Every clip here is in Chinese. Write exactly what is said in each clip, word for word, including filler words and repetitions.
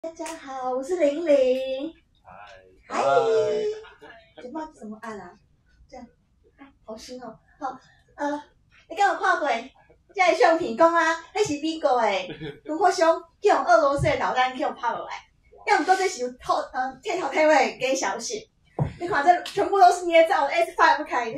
大家好，我是玲玲。 嗨， 嗨，怎么怎么按啊？这样，啊，好新哦。好，呃，你敢有看过这个相片讲啊，迄是美国的军火商去用俄罗斯的导弹去用拍落来，要毋过这是透呃天头开会给消息。你看这全部都是捏造的 S 五 不开的。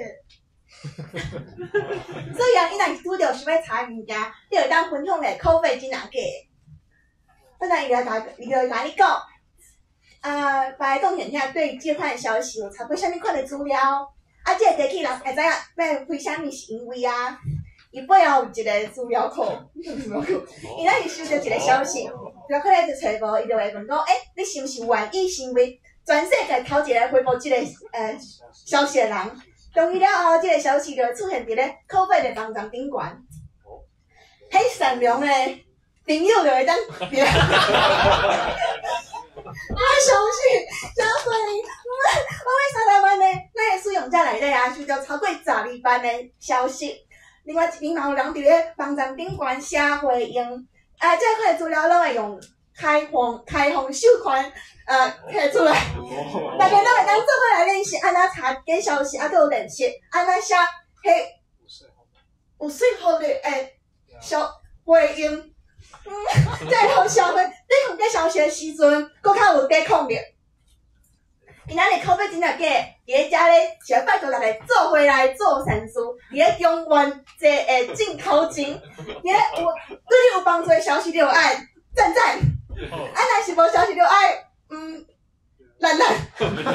所以啊，你若是拄着想要查物件，你就当分享咧口碑真难假的。本来伊就甲伊就甲你讲，啊，白讲现遐对这款的消息有查过啥物款的资料，啊，这个地区人会知影要为啥物是因为啊，伊背后有一个资料库，资料库，伊若是收到一个消息，资料库咧就找无，伊就会问讲，诶、欸，你是毋是愿意成为全世界头一个回报这个呃消息的人？同意了后，这个消息就出现伫咧口碑的网站顶悬，迄善良的朋友就会当，我相信消费，我为三十万的咱的使用者内底啊，收到超过十二万的消息。另外一边嘛有人伫咧网站顶悬写回应，啊，这块资料拢会用开放开放授权呃摕出来，大家拢会当做伙来练习安怎查假消息，啊，佮有练习安怎写迄有说服力诶消回应。嗯，再互消费，你用假消息的时阵，搁较有抵抗力。今仔日口碑真正假，伫咧遮咧，是要拜托大家做回来做善事，伫咧中原这诶进头前，伫咧有对你有帮助的消息，你就爱赞赞；啊，若是无消息，就爱嗯烂烂。再等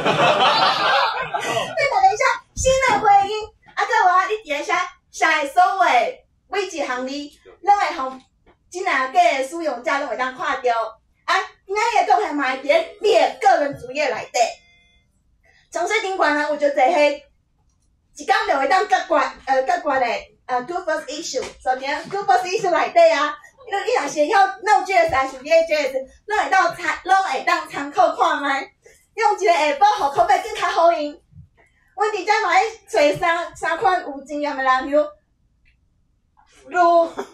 一下新的回应，啊，佮有啊，你伫咧写写的所有诶每一行字，拢会互。真啊假的使用者拢会当看到，啊，今仔日的动态嘛会伫咧你的个人主页内底，从最顶悬啊有就这些，一工就会当各关呃各关的呃 Good First Issue， 所以呢 Good First Issue 内底啊，你你若是晓弄 J S 还是 J S， 拢会当参拢会当参考看卖，用一个下晡互口碑更较好用。阮伫遮嘛爱找三三款有经验的人有。如，不错，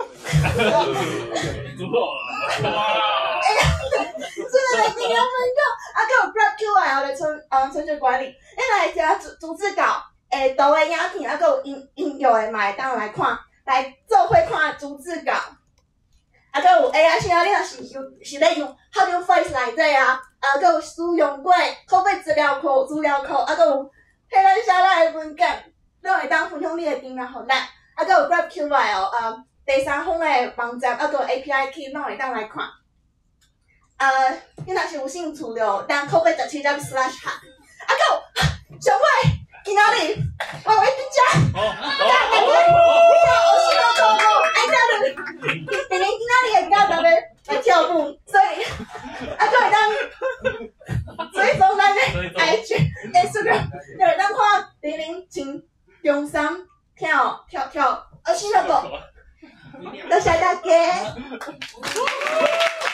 哇！真的经验分享，啊，佮有 Grab Q L 的程呃程序管理，你来写逐逐字稿，诶，图的影片，啊，佮有音音乐的嘛会当来看，来做伙看逐字稿，啊，佮有 A I 现在你若是有是咧用 How to Face 内底啊，啊，佮有使用过口碑资料库、资料库，啊，佮有黑咱写咱的文件，拢会当分享你的经验互咱。啊，佮有 Grab Q L， 呃，第三方的网站，啊，佮有 A P I key， 拢会当来看。呃，你若是有兴趣就当口碑十七点 slash 哈。啊，佮有上尾今仔日我要去食，大家我是个科目，哎，这样子，玲玲今仔日会教大家来跳舞，所以啊，佮会当追踪咱的 I G、Instagram， 就会当看玲玲穿中衫。跳跳跳，而且那个，多谢大家。